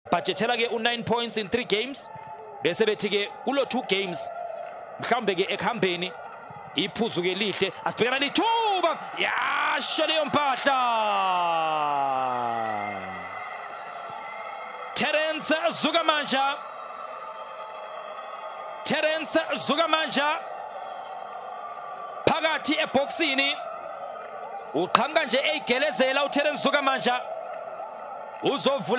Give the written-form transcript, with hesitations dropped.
Bajethela ke u9 points in 3 games bese bethi ke kulo 2 games mhlambe ke ekhambeni iphuzu ke lihle asibhekana lithuba yasho leyo mpahla. Terrence Dzvukamanja phakathi eboxini uqhamuka nje eyigelezela uTerrence Dzvukamanja uzovula